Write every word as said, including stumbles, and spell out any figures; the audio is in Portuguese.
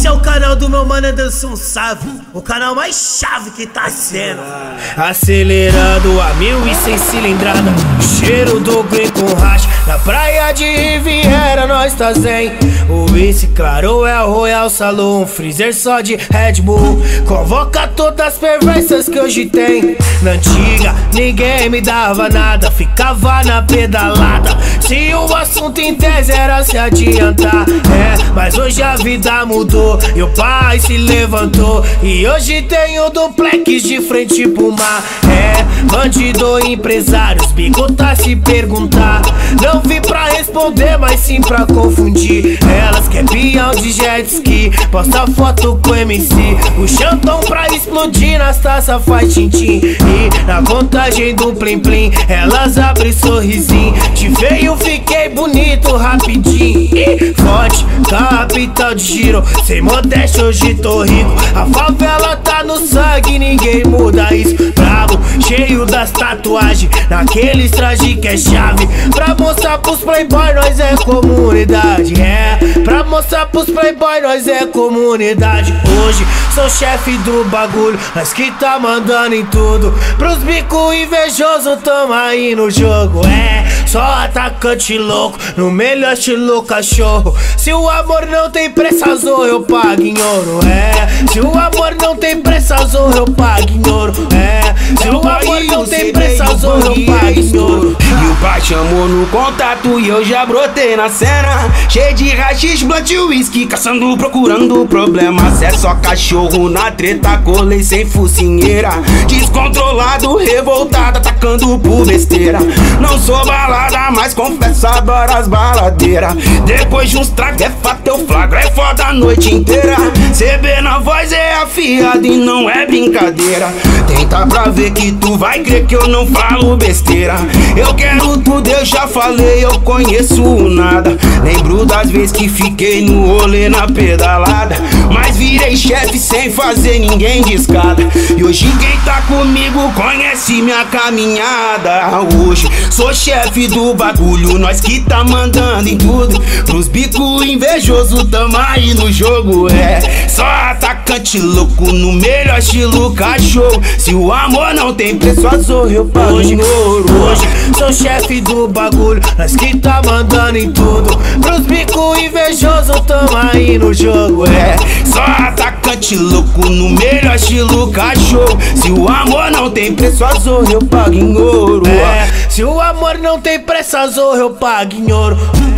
Esse é o canal do meu mano Anderson Save, o canal mais chave que tá sendo. Acelerando a mil e cem cilindrada, cheiro do green com racha. Na praia de Riviera nós tá zen. O whisky claro é o Royal Saloon, freezer só de Red Bull. Convoca todas as perversas que hoje tem. Na antiga ninguém me dava nada, ficava na pedalada. Se o assunto em tese era se adiantar, é, mas hoje a vida mudou e o pai se levantou. E hoje tenho duplex de frente pro mar. É, bandido empresários, bico tá se perguntar. Não vim pra responder, mas sim pra confundir. Elas quer peão de jet ski, posta foto com M C. O chantão pra explodir nas taças faz tintim. E na contagem do plim plim, elas abrem sorrisinho. Te veio, fiquei bonito rapidinho. E forte, capital de giro, sem modéstia hoje tô rico. A favela tá no sangue, ninguém muda isso. Bravo, cheio das tatuagens, naqueles traje que é chave. Pra mostrar pros playboy nós é comunidade. É, pra mostrar pros playboy nós é comunidade. Hoje sou chefe do bagulho, nós que tá mandando em tudo. Pros bico invejoso tamo aí no jogo. É, só atacante louco, no melhor estilo cachorro. Se o amor não tem preço, azul eu pago em ouro. É, se o amor não tem preço, azul eu pago em ouro. É, se o amor não tem preço, azul eu pago em ouro. E o pai chamou no contato e eu já brotei na cena. Cheio de rachis, blunt e whisky, caçando, procurando problema. Cê é só cachorro na treta, colei sem focinheira. Descontrolado, revoltado, atacando por besteira. Não sou balada, mas confesso, adoro as baladeiras. Depois de uns tragos é fato, eu flagro, é foda a noite inteira. C B na voz é afiado e não é brincadeira. Tenta pra ver que tu vai crer que eu não falo besteira. Eu quero tudo, eu já falei, eu conheço nada. Lembro das vezes que fiquei no rolê na pedalada, mas virei chefe sem fazer ninguém de escada. E hoje quem tá comigo conhece minha caminhada. Hoje sou chefe do bagulho, nós que tá mandando em tudo. Pros bico invejoso tamo aí no jogo. É, só atacante louco, no melhor estilo cachorro. Se o amor não tem preço, azul eu pago em ouro. Hoje sou chefe do bagulho, nós que tá mandando em tudo. Pros bico invejoso tamo aí no jogo. É, só atacante louco, no melhor estilo cachorro. Se o amor não tem preço, azul eu pago em ouro. É, se o amor não tem preço, azul eu pago em ouro.